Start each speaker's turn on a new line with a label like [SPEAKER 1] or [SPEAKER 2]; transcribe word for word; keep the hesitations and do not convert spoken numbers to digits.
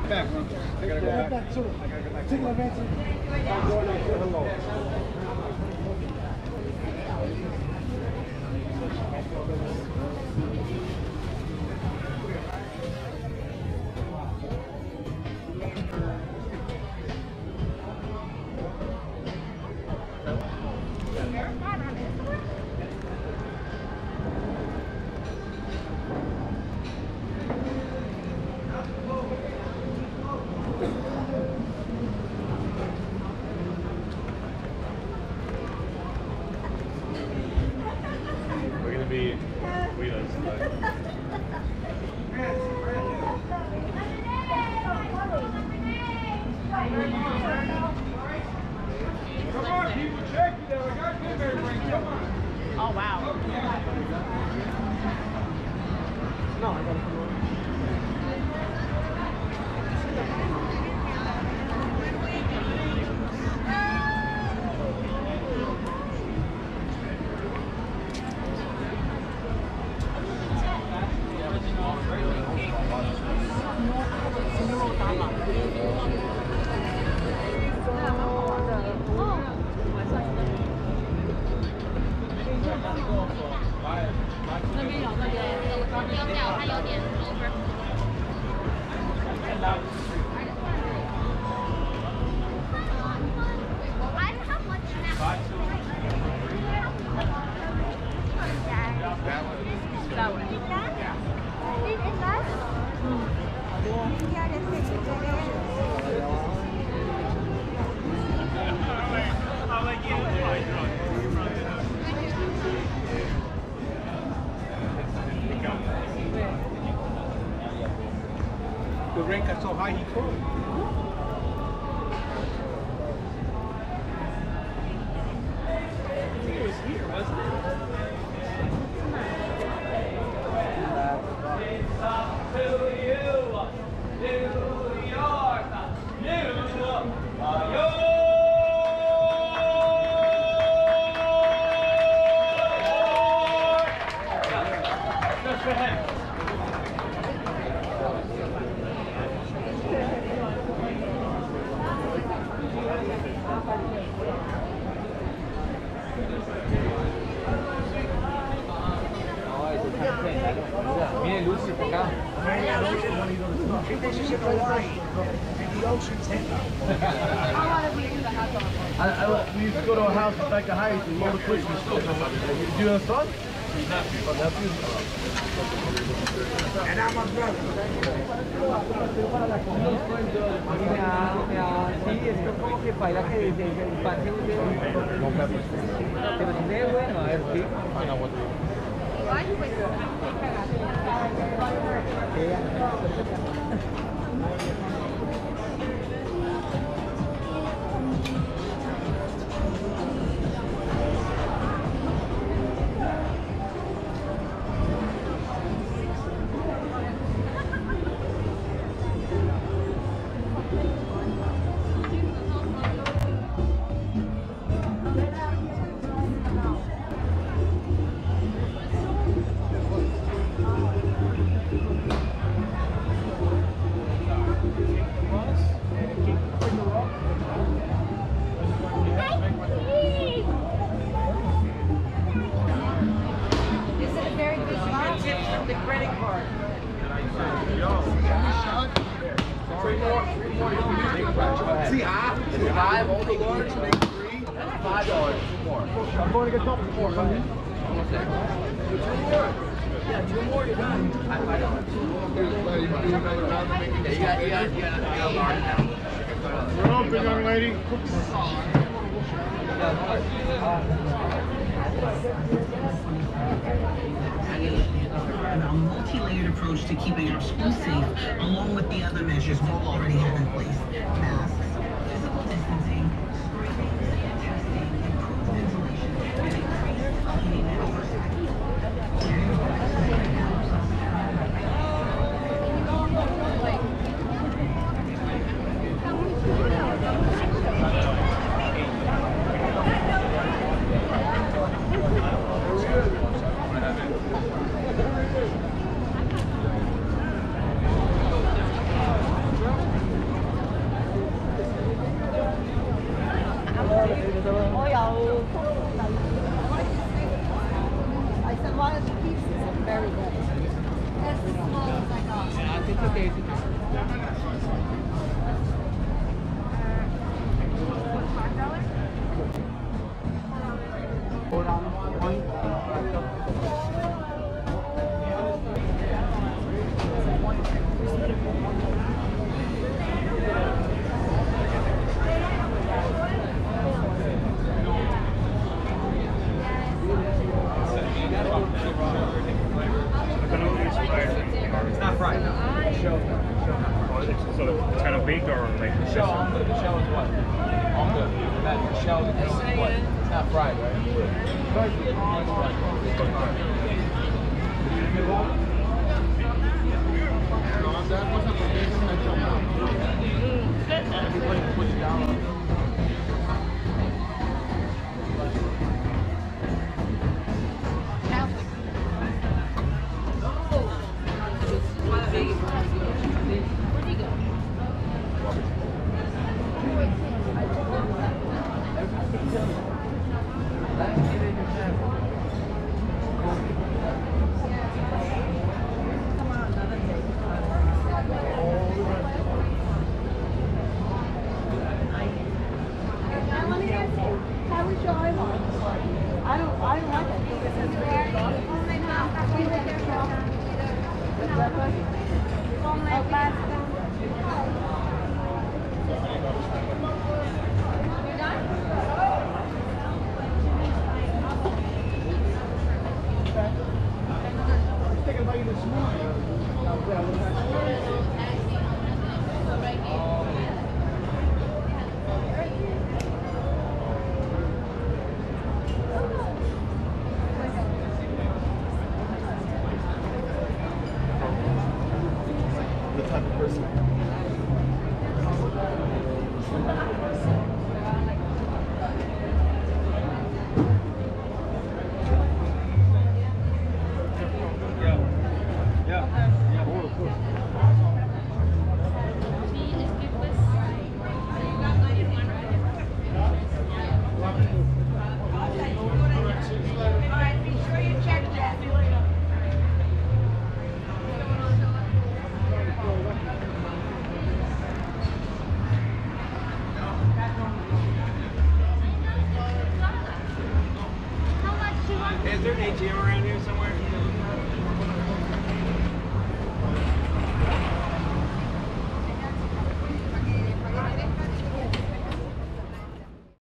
[SPEAKER 1] back, huh? I gotta go back. back. Sure. I gotta go back. Take my advance. I'm going out there. Hello. Be Wheelers. Come on, people, check it out. I got good everything. Come on.
[SPEAKER 2] Oh, wow.
[SPEAKER 1] No, I gotta come on. The rank got so high he could. I think it was here, wasn't it? To you, New York, New York. Just for him.
[SPEAKER 3] Viene Lucy por acá. I, I, we used to go to a house in Becca Heights and go to Christmas. Do you have a son? Nephew. Nephew.
[SPEAKER 1] And I'm a brother.
[SPEAKER 2] Sí, esto como que baila que desde el infancia pero tiene bueno, a ver, sí.
[SPEAKER 1] See, I, five, only large, make three, five dollars, two more. I'm going to get double four, buddy. Two more. Yeah, two more, you're done. Five dollars. Yeah, you got, you got, you got, you got large now. We're open, young lady.
[SPEAKER 4] A multi-layered approach to keeping our schools safe, along with the other measures we'll already have in place. Masks, physical distancing, screening, testing, improved ventilation, and increased cleaning and oversight.
[SPEAKER 2] It's okay, it's okay. Hold on, one.
[SPEAKER 3] It's not fried, no. Show.
[SPEAKER 5] Oh, it's, so it's kind of baked or like
[SPEAKER 3] The shell, I'm good. The shell is what? I'm good. That the shell is what? It's not fried, right? Everybody push it down. The type of person I am.
[SPEAKER 5] Is there an A T M around here somewhere?